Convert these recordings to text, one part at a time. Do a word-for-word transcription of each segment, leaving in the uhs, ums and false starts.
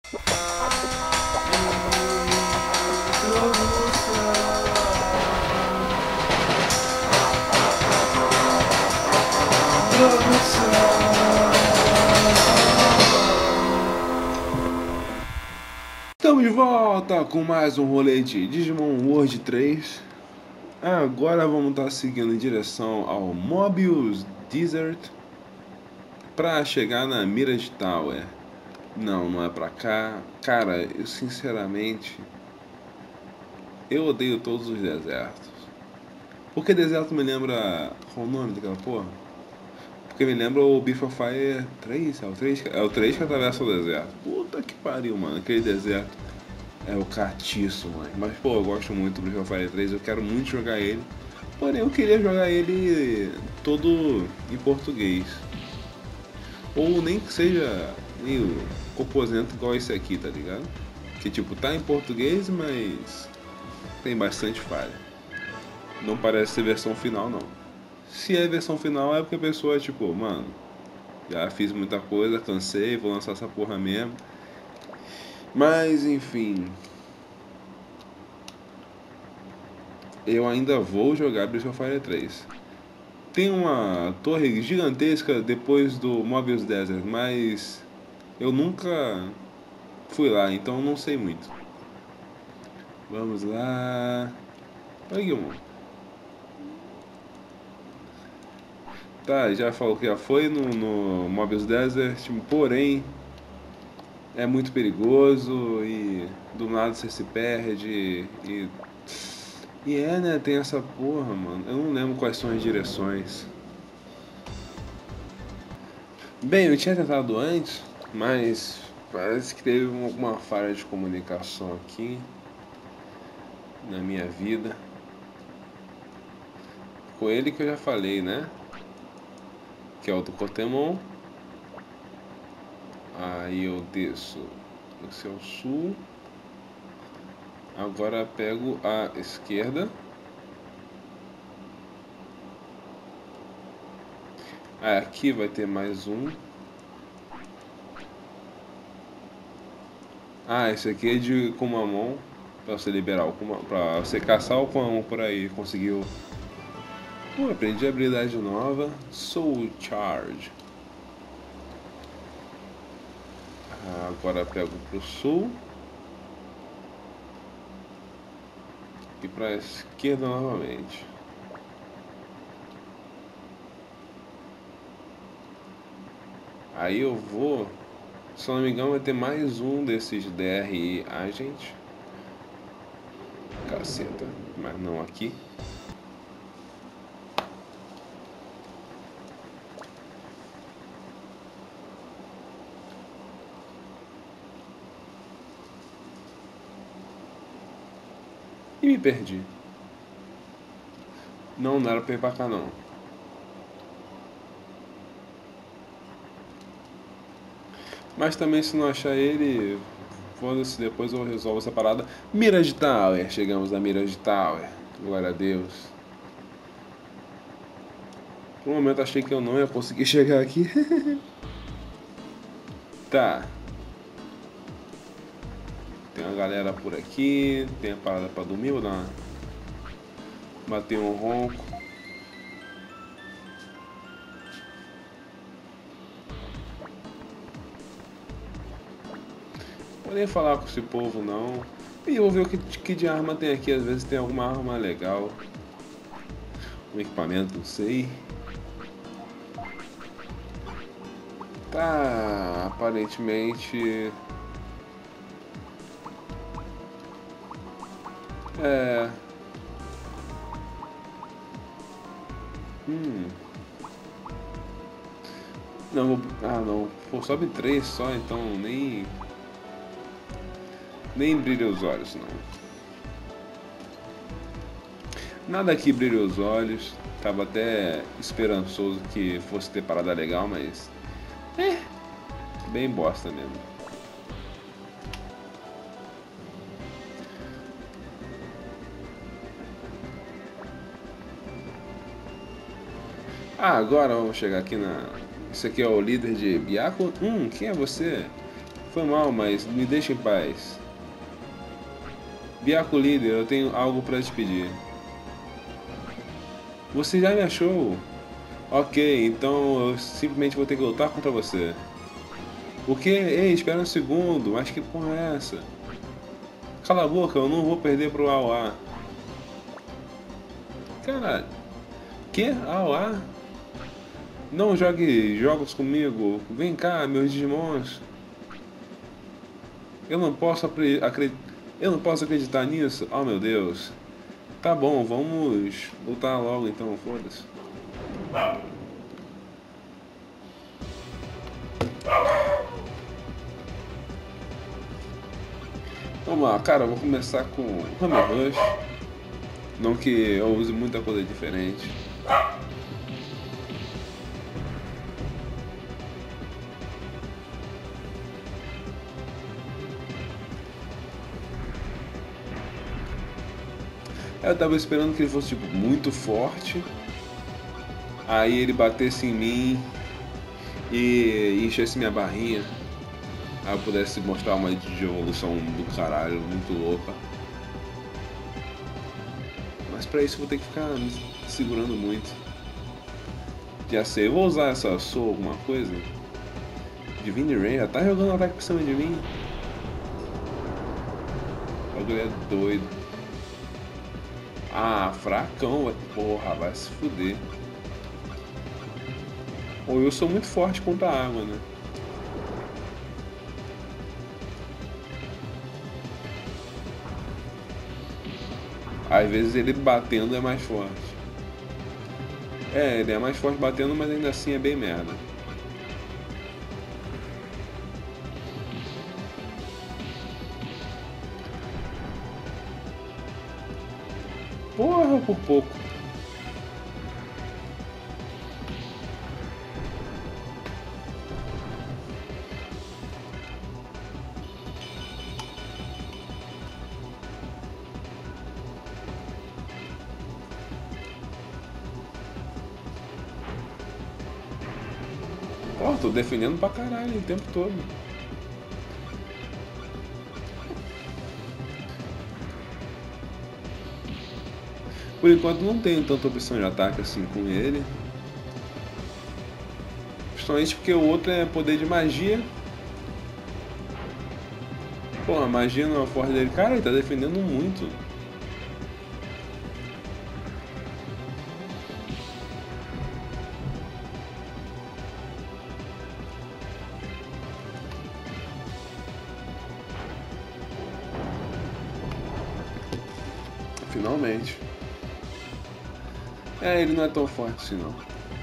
Estamos de volta com mais um rolê de Digimon World três. Agora vamos estar seguindo em direção ao Mobius Desert para chegar na Mirage Tower. Não, não é pra cá. Cara, eu sinceramente eu odeio todos os desertos. Porque deserto me lembra... Qual o nome daquela porra? Porque me lembra o Breath of Fire três, é o três, é o três que atravessa o deserto. Puta que pariu, mano, aquele deserto é o catiço, mano. Mas, pô, eu gosto muito do Breath of Fire três, eu quero muito jogar ele. Porém, eu queria jogar ele todo em português. Ou nem que seja meio coposento igual esse aqui, tá ligado? Que, tipo, tá em português, mas tem bastante falha. Não parece ser versão final, não. Se é versão final é porque a pessoa é tipo, mano, já fiz muita coisa, cansei, vou lançar essa porra mesmo. Mas enfim, eu ainda vou jogar Breath of Fire três. Tem uma torre gigantesca depois do Mobius Desert, mas eu nunca fui lá, então não sei muito. Vamos lá. Oi, Guilherme. Tá, já falou que já foi no, no Mobius Desert, porém é muito perigoso e do nada você se perde e... E é, né, tem essa porra, mano. Eu não lembro quais são as direções. Bem, eu tinha tentado antes, mas parece que teve alguma falha de comunicação aqui na minha vida. Com ele que eu já falei, né? Que é o do Pokémon. Aí eu desço esse é o sul. Agora pego a esquerda. Ah, aqui vai ter mais um. Ah, esse aqui é de Kumamon. Pra você liberar o Kumamon, pra você caçar o Kumamon por aí. Conseguiu. Pô, aprendi habilidade nova. Soul Charge. Ah, agora pego pro sul. E pra esquerda novamente. Aí eu vou. Se não me engano, vai ter mais um desses D R I Agent. Caceta, mas não aqui. E me perdi. Não, não era pra ir pra cá não. Mas também se não achar ele, foda-se, depois eu resolvo essa parada. Mirage Tower, chegamos na Mirage Tower. Glória a Deus. Por um momento achei que eu não ia conseguir chegar aqui. Tá. Tem uma galera por aqui, tem a parada pra dormir, vou dar uma... bater um ronco. Vou nem falar com esse povo não. E eu vou ver o que, que de arma tem aqui, às vezes tem alguma arma legal. Um equipamento, não sei. Tá, aparentemente... É... Hum... Não, ah não, pô, sobe três só, então nem... Nem brilha os olhos, não. Nada aqui brilha os olhos. Tava até esperançoso que fosse ter parada legal, mas... É, bem bosta mesmo. Ah, agora vamos chegar aqui na... Esse aqui é o líder de Byakko. Hum, quem é você? Foi mal, mas me deixa em paz. Byaku líder, eu tenho algo para te pedir. Você já me achou? Ok, então eu simplesmente vou ter que lutar contra você. O que? Ei, espera um segundo, mas que porra é essa? Cala a boca, eu não vou perder pro A O A. Caralho. Que? A O A? Não jogue jogos comigo. Vem cá, meus Digimons. Eu não posso acreditar. Eu não posso acreditar nisso. Oh meu Deus. Tá bom, vamos lutar logo então, foda-se. Vamos lá, cara, eu vou começar com Hammer Rush. Não que eu use muita coisa diferente. Eu tava esperando que ele fosse tipo muito forte. Aí ele batesse em mim e enchesse minha barrinha. Aí eu pudesse mostrar uma evolução do caralho, muito louca. Mas pra isso eu vou ter que ficar me segurando muito. Já sei, eu vou usar essa Soul alguma coisa. Divine Ray, já tá jogando ataque por cima de mim. O bagulho é doido. Ah, fracão, porra, vai se fuder. Ou eu sou muito forte contra a água, né? Às vezes ele batendo é mais forte. É, ele é mais forte batendo, mas ainda assim é bem merda. Porra, por pouco. Ó, oh, tô defendendo pra caralho o tempo todo. Por enquanto não tenho tanta opção de ataque assim com ele. Principalmente porque o outro é poder de magia. Pô, a magia não é forte dele. Cara, ele tá defendendo muito. Finalmente. É, ele não é tão forte assim não.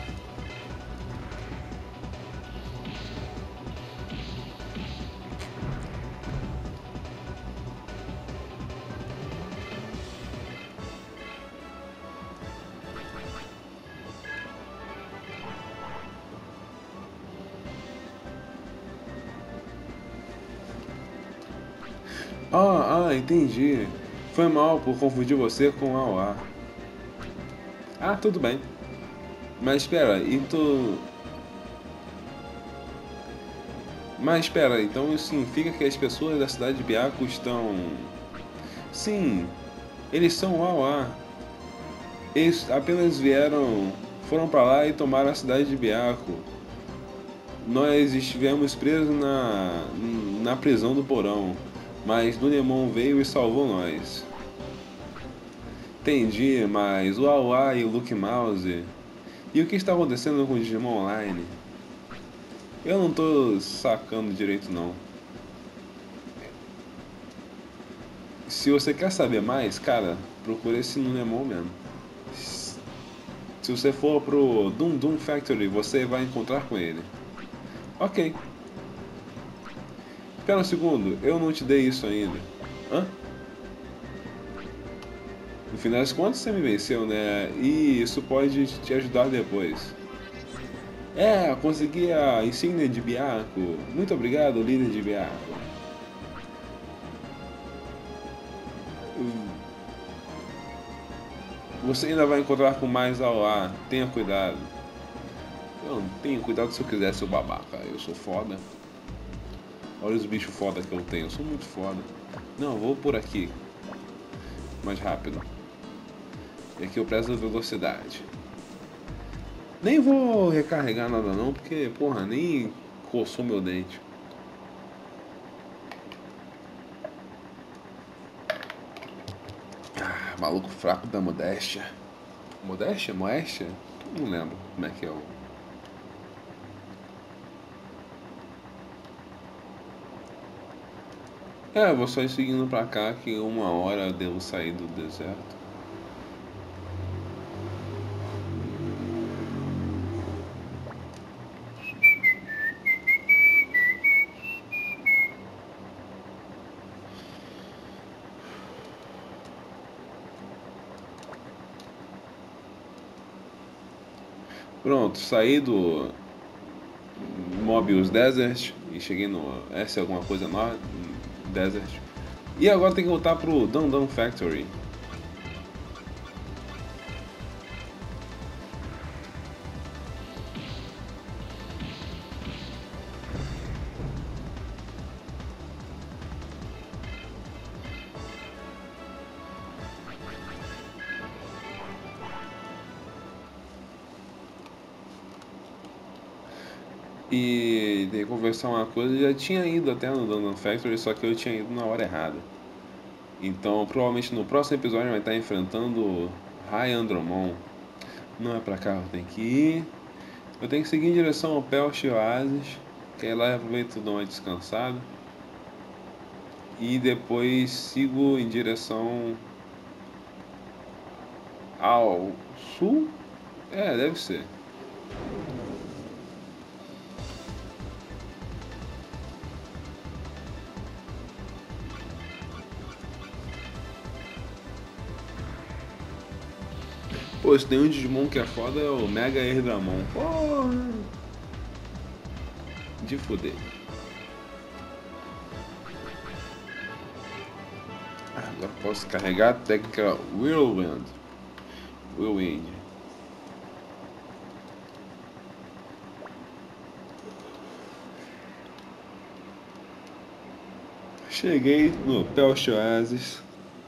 Ah, ah, entendi. Foi mal por confundir você com a O A. Ah, tudo bem. Mas espera, e tu... Mas espera, então isso significa que as pessoas da cidade de Byaku estão... Sim, eles são o A O A. Eles apenas vieram... Foram pra lá e tomaram a cidade de Byaku. Nós estivemos presos na... na prisão do porão. Mas Dunemon veio e salvou nós. Entendi, mas o A O A e o Luke Mouse... E o que está acontecendo com o Digimon Online? Eu não tô sacando direito não. Se você quer saber mais, cara, procura esse Nunemon mesmo. Se você for pro Doom Doom Factory, você vai encontrar com ele. Ok. Espera um segundo, eu não te dei isso ainda. Hã? No final das contas você me venceu, né? E isso pode te ajudar depois. É, consegui a insígnia de Byaku. Muito obrigado, líder de Byaku. Você ainda vai encontrar com mais A O A. Tenha cuidado. Eu não tenho cuidado se eu quiser, seu babaca. Eu sou foda. Olha os bichos foda que eu tenho, eu sou muito foda. Não, vou por aqui. Mais rápido. E aqui eu prezo velocidade. Nem vou recarregar nada não, porque, porra, nem coçou meu dente. Ah, maluco fraco da modéstia. Modéstia? Moéstia? Não lembro como é que é o... É, eu vou só ir seguindo pra cá que uma hora eu devo sair do deserto. Pronto, saí do Mobius Desert e cheguei no S alguma coisa no Desert. E agora tem que voltar pro Dum Dum Factory. E de conversar uma coisa, eu já tinha ido até no Dum Dum Factory, só que eu tinha ido na hora errada. Então, provavelmente no próximo episódio vai estar enfrentando High Andromon. Não é pra cá, eu tenho que ir. Eu tenho que seguir em direção ao Pelch Oasis, que aí lá eu aproveito e dou uma descansada. E depois sigo em direção ao sul? É, deve ser. Pô, se tem um Digimon que é foda é o Mega Erdramon. Porra! De foder. Ah, agora posso carregar a técnica Whirlwind. Whirlwind. Cheguei no Pelch Oasis.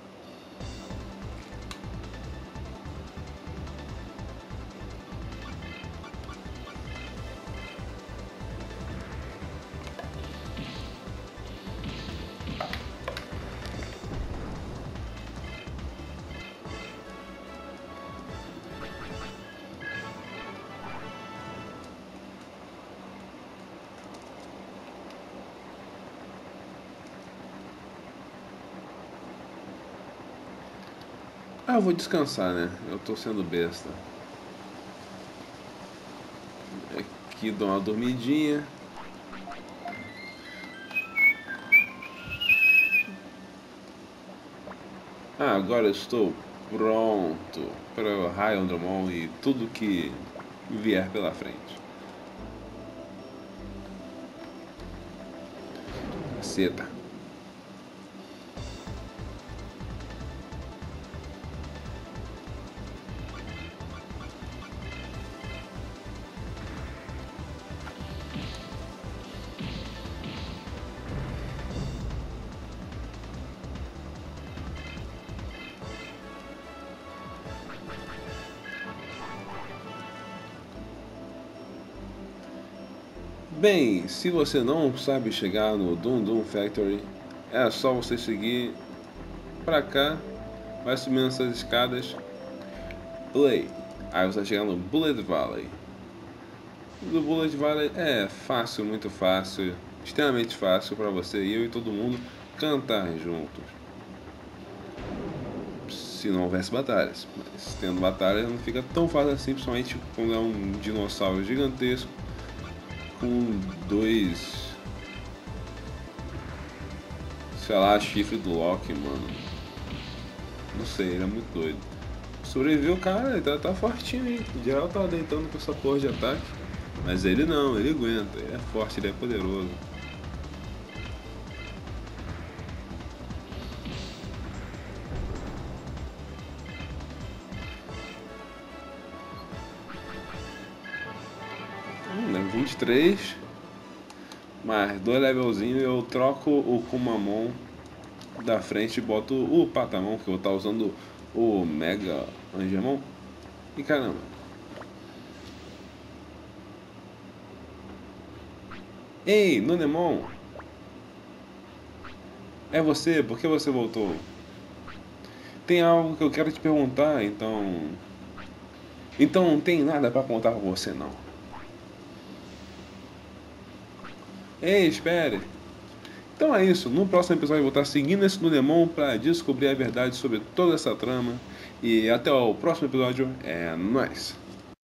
Ah, eu vou descansar, né? Eu tô sendo besta. Aqui dou uma dormidinha. Ah, agora eu estou pronto para o High Andromon e tudo que vier pela frente. Caceta. Bem, se você não sabe chegar no Dum Dum Factory, é só você seguir pra cá, vai subindo essas escadas, play. Aí você vai chegar no Bullet Valley. Do Bullet Valley é fácil, muito fácil, extremamente fácil pra você e eu e todo mundo cantar juntos. Se não houvesse batalhas, mas tendo batalhas não fica tão fácil assim, principalmente quando é um dinossauro gigantesco com dois, sei lá, chifre do Loki, mano. Não sei, ele é muito doido. Sobreviveu, cara, ele tá, tá fortinho aí. Em geral tá deitando com essa porra de ataque. Mas ele não, ele aguenta, ele é forte, ele é poderoso. Hum, vinte e três. mais dois levelzinhos eu troco o Kumamon da frente e boto o Patamon, que eu vou estar usando o Mega Angemon. E caramba. Ei, Nunemon! É você? Por que você voltou? Tem algo que eu quero te perguntar, então... Então não tem nada pra contar pra você, não. Ei, espere! Então é isso, no próximo episódio eu vou estar seguindo esse Nunemon pra descobrir a verdade sobre toda essa trama. E até o próximo episódio, é nóis!